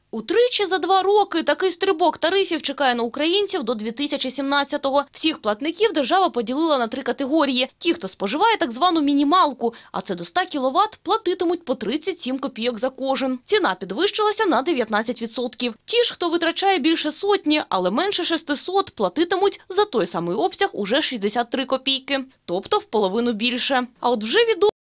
Утричі за 2 роки такий стрибок тарифів чекає на українців до 2017-го. Всіх платників держава поділила на 3 категорії. Ті, хто споживає так звану мінімалку, а це до 100 кВт, платитимуть по 37 копійок за кожен. Ціна підвищилася на 19%. Ті ж, хто витрачає більше сотні, але менше 600, платитимуть за той самий обсяг уже 63 копійки. Тобто в половину більше. А от вже відомо,